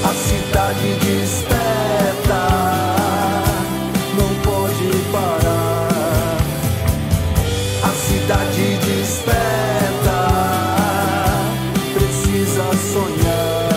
A cidade desperta, não pode parar. A cidade desperta, precisa sonhar.